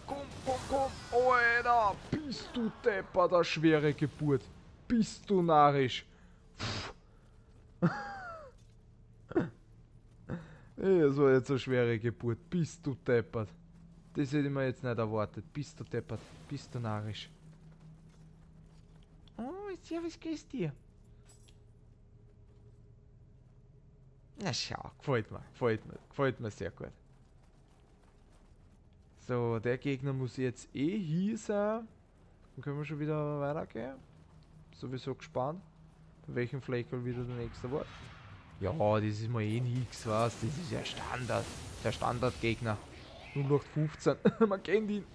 komm, komm, komm. Alter, bist du deppert, eine schwere Geburt. Bist du narrisch. Das war jetzt eine schwere Geburt. Bist du deppert. Das hätte ich mir jetzt nicht erwartet. Bist du deppert. Bist du narrisch. Oh, servus, grüß dir. Na schau, gefällt mir sehr gut. So, der Gegner muss jetzt eh hier sein. Dann können wir schon wieder weitergehen. Sowieso gespannt, bei welchem Fleckerl wieder der nächste war. Ja, das ist mal eh nix, was? Das ist ja Standard. Der Standardgegner. 0815. Man kennt ihn.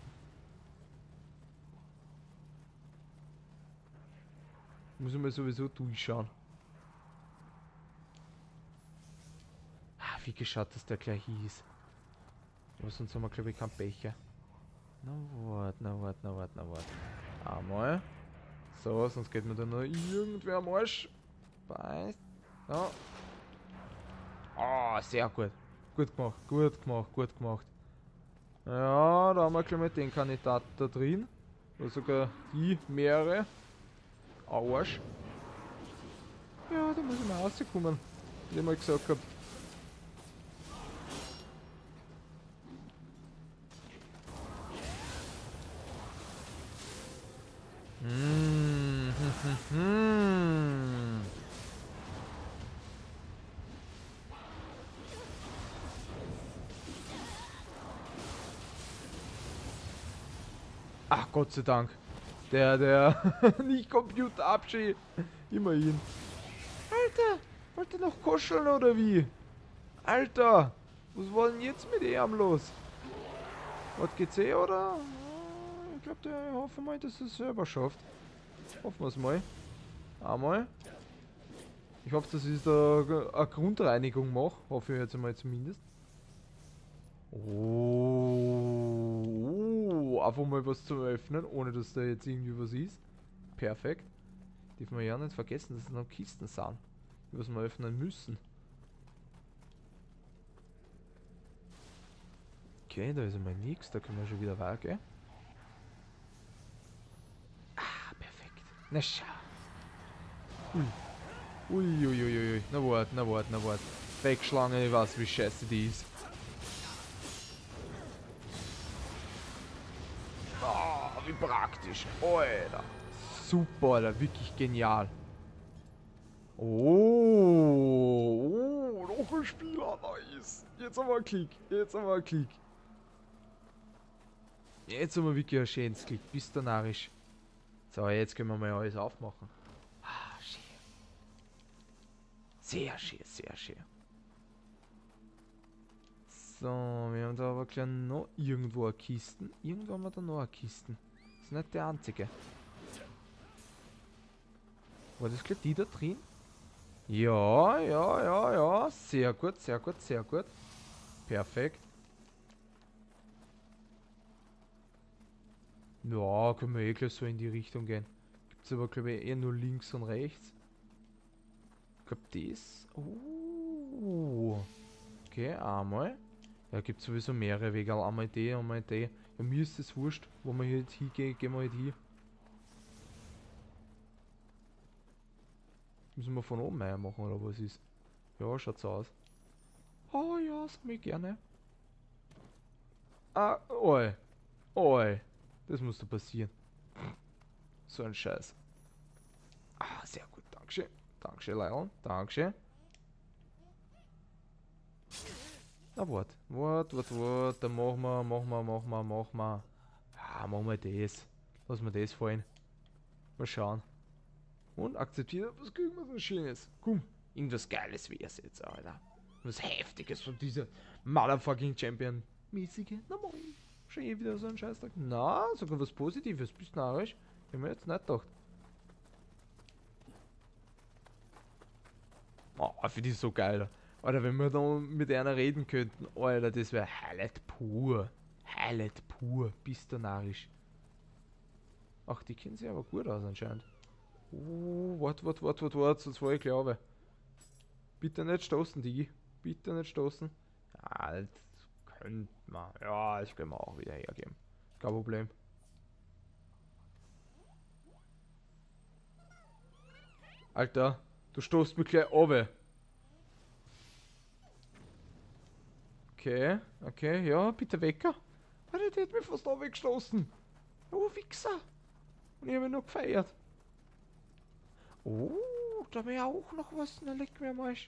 Muss ich mal sowieso durchschauen. Ah, wie geschaut, dass der gleich hieß. Aber sonst haben wir, glaube ich, keinen Becher. Na wart. Einmal. So, sonst geht mir da noch irgendwer am Arsch. Beißt. So. Oh, sehr gut. Gut gemacht. Ja, da haben wir gleich mal den Kandidaten da drin. Oder sogar die mehrere. Arsch. Ja, da muss ich mal rauskommen. Wie ich mal gesagt habe. Ach, Gott sei Dank. Der nicht Computer abschie. Immerhin. Alter, wollt ihr noch kuscheln oder wie? Alter, was war denn jetzt mit ihm los? Hat GC oder? Ich glaube, der hoffe mal, dass er es selber schafft. Hoffen wir es mal. Einmal. Ich hoffe, dass ich da eine Grundreinigung mache. Hoffe ich jetzt einmal zumindest. Oh, einfach mal was zu öffnen, ohne dass da jetzt irgendwie was ist. Perfekt. Dürfen wir ja nicht vergessen, dass es noch Kisten sind, die was wir öffnen müssen. Okay, da ist einmal nichts, da können wir schon wieder weitergehen. Ah, perfekt. Na schau. Ui. Na wart. Wegschlange, ich weiß, wie scheiße die ist. Oh, wie praktisch. Alter. Super, Alter. Wirklich genial. Oh, noch ein Spieler. Nice. Jetzt haben wir einen Klick. Jetzt haben wir wirklich ein schönes Klick. Bist du narrisch. So, jetzt können wir mal alles aufmachen. Ah, schön. Sehr schön. So, wir haben da aber gleich noch irgendwo eine Kisten. Irgendwo haben wir da noch eine Kisten. Das ist nicht der einzige. War das gleich die da drin? Ja. Sehr gut. Perfekt. Ja, können wir eh gleich so in die Richtung gehen. Gibt es aber, glaube ich, eher nur links und rechts. Ich glaube, das. Okay, einmal. Ja, gibt sowieso mehrere Wege. Einmal die. Ja, mir ist es wurscht, wo wir jetzt hingehen, gehen wir halt hin. Müssen wir von oben machen oder was ist? Ja, schaut so aus. Oh ja, sammel gerne. Ah, oi. Das musste passieren. So ein Scheiß. Ah, sehr gut, Dankeschön. Dankeschön, Leon. Dankeschön. Na, wart. Dann machen wir. Ja, machen wir das. Lass mir das fallen. Mal schauen. Und akzeptiert, was kriegen wir so Schönes? Komm, irgendwas Geiles wär's jetzt, Alter. Was Heftiges von dieser Motherfucking Champion-mäßige. Na moin. Schon eh wieder so ein Scheißtag. Na, sogar was Positives. Bist narrisch? Hätte mir jetzt nicht gedacht. Oh, finde ich so geil. Alter, wenn wir da mit einer reden könnten, Alter, das wäre Highlight pur. Bist du narrisch. Ach, die kennen sich aber gut aus anscheinend. Oh, wart, sonst war ich glaube. Bitte nicht stoßen, Digi. Bitte nicht stoßen. Alter, könnte man. Ja, ich kann mir auch wieder hergeben. Kein Problem. Alter, du stoßt mich gleich runter. Okay, okay, ja, bitte Wecker. Alter, der hat mich fast runtergestoßen. Oh, Wichser. Und ich habe ihn noch gefeiert. Oh, da wäre auch noch was. Na, leck mir am Arsch.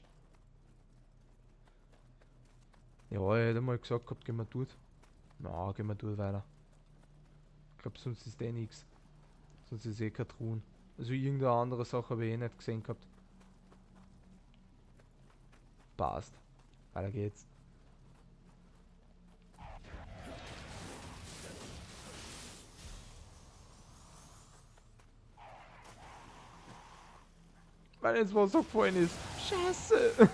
Ja, ich hätte mal gesagt gehabt, gehen wir dort. Na, gehen wir dort weiter. Ich glaube, sonst ist eh nichts. Sonst ist eh kein Truhen. Also irgendeine andere Sache habe ich eh nicht gesehen gehabt. Passt. Weiter geht's. Weil jetzt Wasser gefallen ist. Scheiße!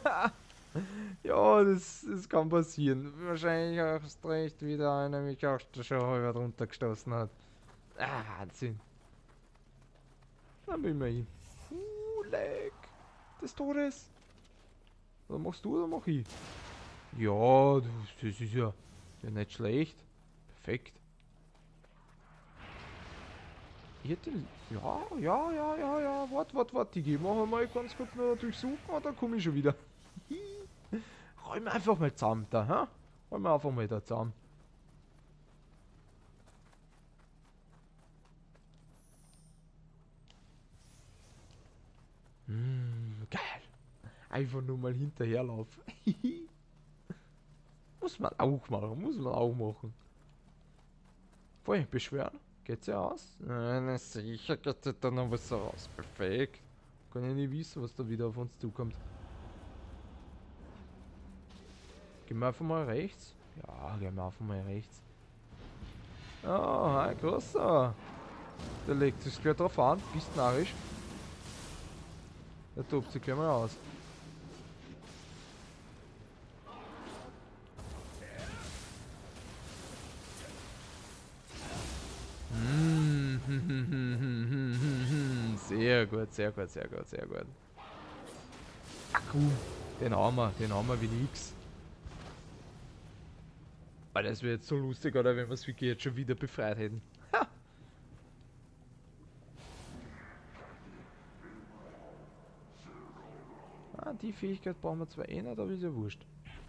Ja, das kann passieren. Wahrscheinlich auch erst recht wieder einer mich auch schon halb runtergestoßen hat. Ah, Wahnsinn. Dann bin ich mal hin. Leck. Des Todes. Oder machst du oder mach ich? Ja, das ist ja nicht schlecht. Perfekt. Ich hätte... Ja. Warte. Ich mache mal ganz kurz noch durchsuchen und dann komme ich schon wieder. Räum einfach mal zusammen da, hä? Räum einfach mal da zusammen. Geil. Einfach nur mal hinterherlaufen. Muss man auch machen. Vorher beschweren? Geht's ja aus? Na sicher geht da noch was raus. Perfekt. Kann ja nicht wissen, was da wieder auf uns zukommt. Gehen wir einfach mal rechts? Ja, gehen wir einfach mal rechts. Oh, hi, großer. Der legt sich gleich drauf an. Bist narrisch. Der tobt sich gleich mal aus. Sehr gut. Akku. Den haben wir wie nix. Weil das wäre jetzt so lustig, oder wenn wir es wirklich jetzt schon wieder befreit hätten. Ha! Ah, die Fähigkeit brauchen wir zwar eh nicht, aber ist ja wurscht.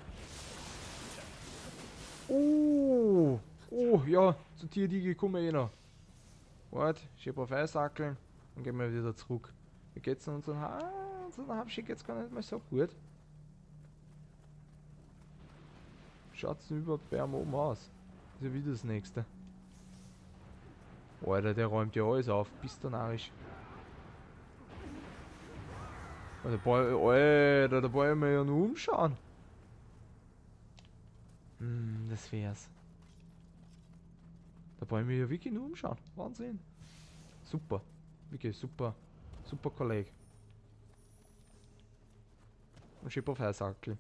Oh, ja, zu dir die gekommen eh noch. Warte, ich auf Eisackeln, dann gehen wir wieder zurück. Wie geht's denn unseren Habschick jetzt gar nicht mal so gut? Schaut's denn überhaupt bei einem oben aus? Ist ja wieder das nächste. Alter, der räumt ja alles auf, bist du narrisch. Alter, da wollen wir ja nur umschauen. Das wär's. Da wollen wir ja wirklich nur umschauen. Wahnsinn. Super. Wirklich super. Super Kollege. Und schieb auf Heißackel.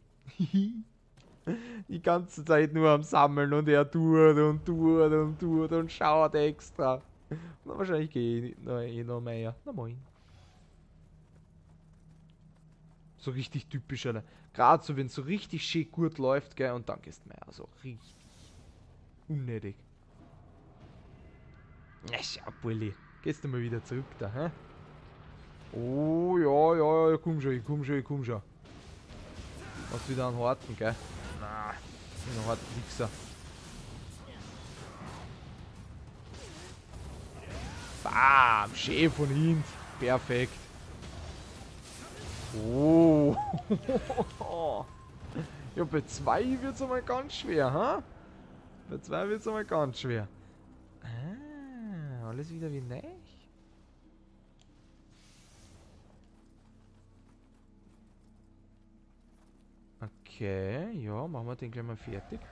Die ganze Zeit nur am Sammeln und er tut und schaut extra. Na, wahrscheinlich gehe ich noch mehr. Na moin. So richtig typisch, Alter. Gerade so, wenn es so richtig schön gut läuft, gell, und dann gehst du mehr. Also richtig unnötig. Ja, schau, Bulli. Gehst du mal wieder zurück da, hä? Oh, ja, komm schon. Machst wieder einen harten, gell? Na, einen harten Wichser. Bam, schön von hinten. Perfekt. Oh. Ja, bei 2 wird es einmal ganz schwer, ha? Bei 2 wird es einmal ganz schwer. Ah, alles wieder wie neu. Okay, ja, machen wir den gleich mal fertig.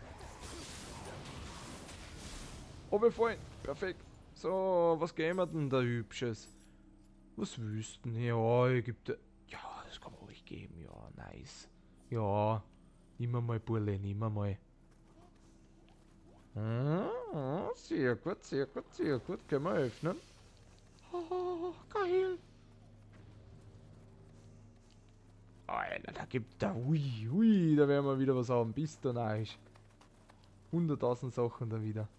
Oh, wir fallen. Perfekt. So, was geben wir denn da Hübsches? Was wüssten? Ja, ich gebe dir... Ja, das kann man ruhig geben. Ja, nice. Ja, nimm mal, Burle, nimm mal. Sehr gut. Können wir öffnen. Oh, geil. Alter, da gibt da... Hui, da werden wir wieder was haben. Bist du nice. 100.000 Sachen dann wieder.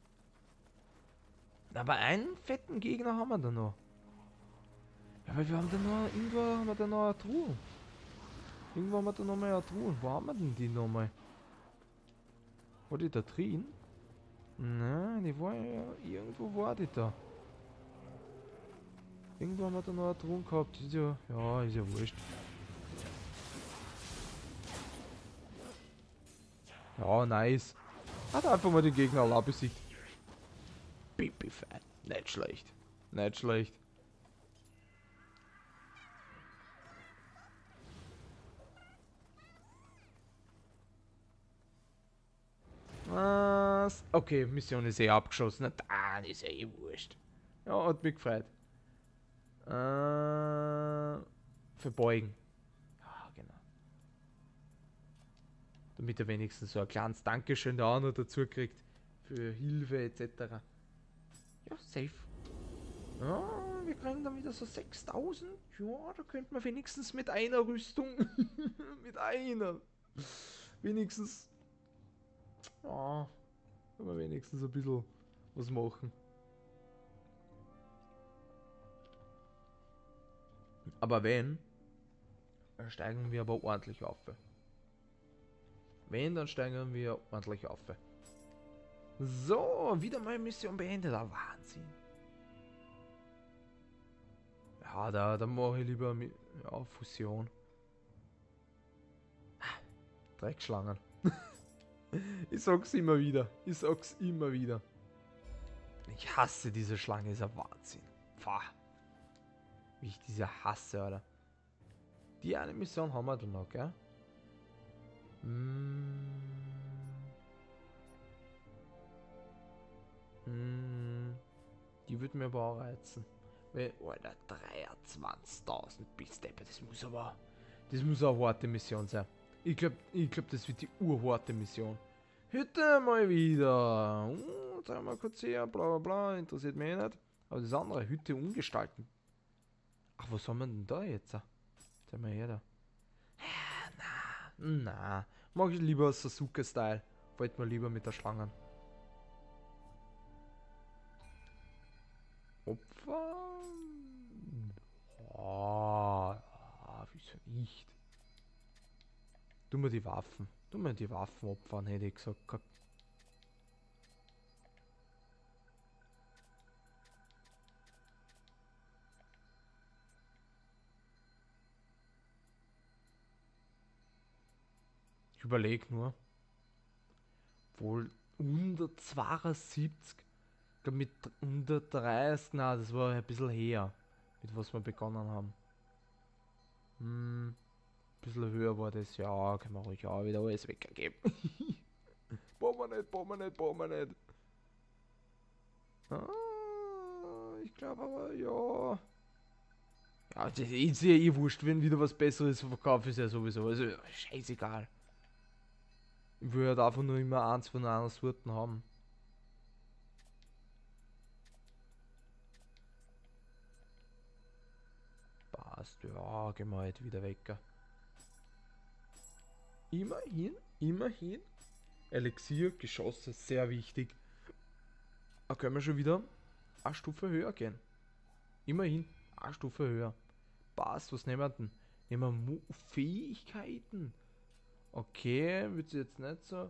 Aber einen fetten Gegner haben wir da noch. Ja, weil wir haben da noch, irgendwo haben wir da noch eine Truhe. Irgendwo haben wir da noch mal eine Truhe. Wo haben wir denn die noch mal? War die da drin? Nein, die war ja, irgendwo war die da. Irgendwo haben wir da noch eine Truhe gehabt. Ist ja wurscht. Ja, nice. Hat einfach mal den Gegner alle besiegt. Pipi-Fan. Nicht schlecht. Nicht schlecht. Was? Okay, Mission ist eh abgeschossen. Dann ist ja eh wurscht. Ja, hat mich gefreut. Verbeugen. Ja, genau. Damit er wenigstens so ein kleines Dankeschön da auch noch dazu kriegt. Für Hilfe etc. Ja, safe. Ja, wir kriegen dann wieder so 6000. Ja, da könnte man wenigstens mit einer Rüstung. mit einer. Wenigstens. Ja, kann man wenigstens ein bisschen was machen. Aber wenn, dann steigen wir aber ordentlich auf. Wenn, dann steigen wir ordentlich auf. So, wieder mal Mission beendet. Ah, Wahnsinn. Ja, da mache ich lieber ja, Fusion. Dreckschlangen. Ich sag's immer wieder. Ich sag's immer wieder. Ich hasse diese Schlange, ist ein Wahnsinn. Pfah. Wie ich diese hasse, Alter. Die eine Mission haben wir dann noch, gell? Die würde mir aber auch reizen. Weil, Alter, 23.000 Bistepper, das muss eine harte Mission sein. Ich glaub, das wird die urharte Mission. Hütte mal wieder. Sagen wir kurz her, bla bla bla, interessiert mich nicht. Aber das andere, Hütte umgestalten. Ach, was haben wir denn da jetzt? Sag mal her da. Na, mach ich lieber Sasuke-Style. Fällt mir lieber mit der Schlangen. Opfer? Oh, wieso nicht? Tu mir die Waffen. Tu mir die Waffen opfern, hätte ich gesagt. Ich überlege nur. Wohl 172. Ich glaube mit 130. Na, das war ein bisschen her. Mit was wir begonnen haben. Ein bisschen höher war das. Ja, können wir ruhig auch wieder alles weggeben. Brauchen wir nicht. Ich glaube aber, ja. Ja, das ist ja eh wurscht, wenn wieder was Besseres verkauft ist ja sowieso. Also, scheißegal. Ich will halt einfach nur immer eins von einer Sorten haben. Passt, ja, gehen wir halt wieder weg. Immerhin. Elixier, Geschosse, sehr wichtig. Da können wir schon wieder eine Stufe höher gehen. Immerhin, eine Stufe höher. Passt, was nehmen wir denn? Nehmen wir Fähigkeiten. Okay, wird sie jetzt nicht so.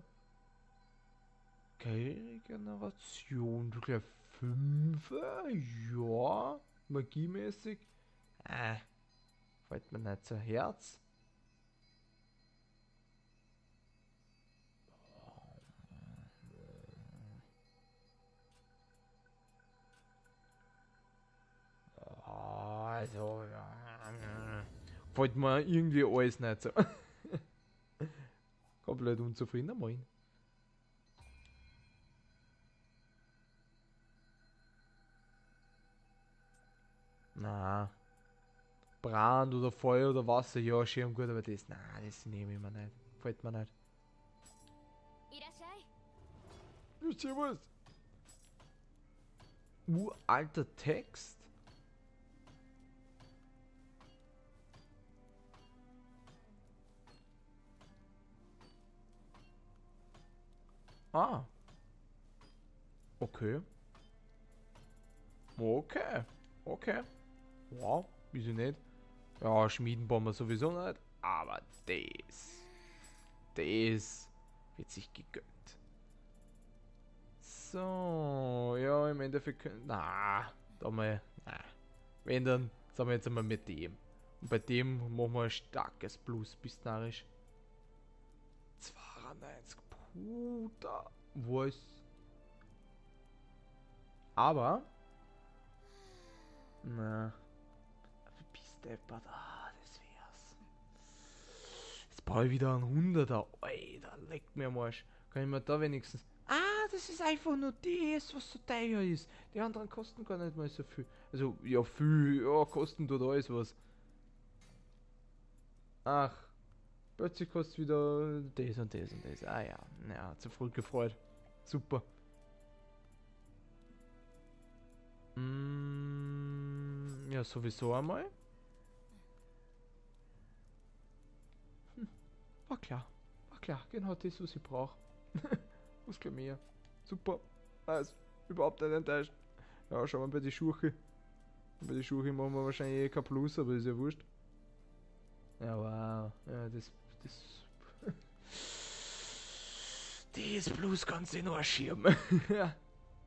Okay, Regeneration. Du gleich 5. Ja. Magiemäßig. Fällt mir nicht so Herz. Also, ja. Fällt mir irgendwie alles nicht so. Komplett unzufriedener Moin. Na. Brand oder Feuer oder Wasser, ja, schön gut, aber das, na, das nehme ich mir nicht. Fällt mir nicht. Ja, servus. Uralter Text? Ah, okay. Okay. Okay. Wow, wieso nicht? Ja, schmieden brauchen wir sowieso nicht. Aber das wird sich gegönnt. So, ja, im Endeffekt können. Na, da mal. Na. Wenn dann, sagen wir jetzt einmal mit dem. Und bei dem machen wir ein starkes Plus bis narisch. 92. Puta. Was? Aber. Na. Bist deppert. Ah, das wär's. Jetzt brauche ich wieder einen 100er. Alter, leckt mir am Arsch. Kann ich mir da wenigstens. Ah, das ist einfach nur das, was so teuer ist. Die anderen kosten gar nicht mal so viel. Also, ja, viel. Ja, kosten tut alles was. Ach, plötzlich kostet wieder das und das und das. Ah ja, ja, zu früh gefreut. Super. Ja, sowieso einmal. War klar. War klar. Genau das, was ich brauche. Was gleich mehr. Super. Also, überhaupt nicht enttäuscht. Ja, schauen wir bei den Schuhe. Bei den Schuhen machen wir wahrscheinlich eh kein Plus, aber ist ja wurscht. Ja, wow. Ja, das. Das Plus kannst du nur schirmen. Ja.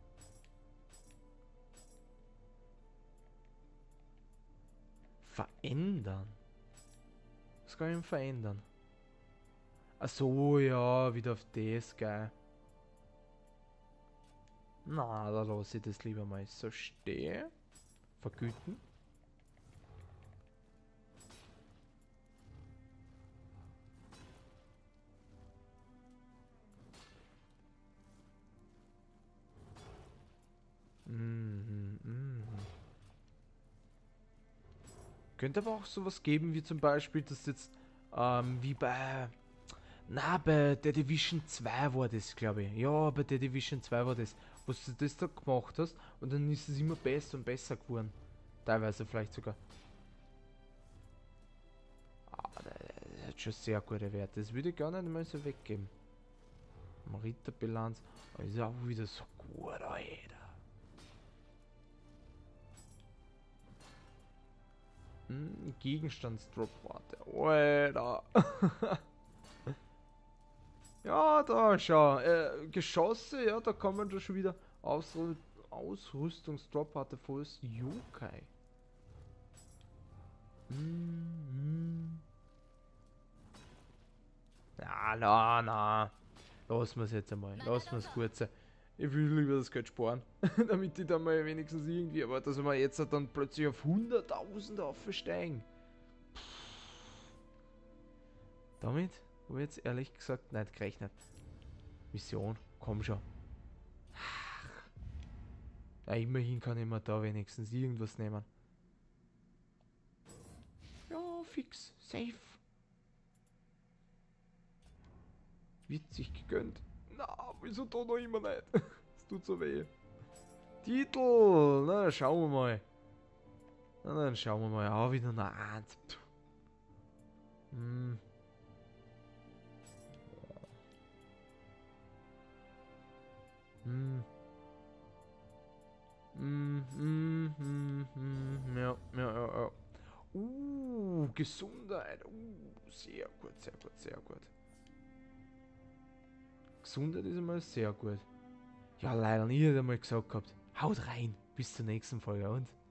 Verändern? Was kann ich denn verändern? Ach so, ja, wieder auf das, geil. Na, da lasse ich das lieber mal so stehen. Vergüten. Könnte aber auch sowas geben, wie zum Beispiel, dass jetzt, wie bei, na, bei der Division 2 war das, glaube ich. Ja, bei der Division 2 war das, wo du das da gemacht hast und dann ist es immer besser und besser geworden. Teilweise vielleicht sogar. Aber das hat schon sehr gute Werte. Das würde ich gar nicht mal so weggeben. Ritterbilanz, ist auch wieder so gut, Alter. Gegenstandsdrop-Rate. Alter. Ja, da schau. Geschosse, ja, da kann man da schon wieder Ausrüstungsdrop-Rate volles Yokai. Na, na, na. Lassen wir es jetzt einmal. Lassen wir es kurz. Ich will lieber das Geld sparen, damit ich dann mal wenigstens irgendwie, aber dass wir jetzt dann plötzlich auf 100.000 aufsteigen. Damit habe ich jetzt ehrlich gesagt nicht gerechnet. Mission, komm schon. Na, immerhin kann ich mir da wenigstens irgendwas nehmen. Ja, fix, safe. Wird sich gegönnt. Na, wieso da noch immer nicht? Es tut so weh. Titel, na, dann schauen wir mal. Na, dann schauen wir mal. Ah, wieder eine 1. Hm. Hm. Ja, ja, ja, ja. Gesundheit. Sehr gut, sehr gut, sehr gut. Gesundheit ist einmal sehr gut. Ja, leider nie einmal gesagt gehabt. Haut rein. Bis zur nächsten Folge und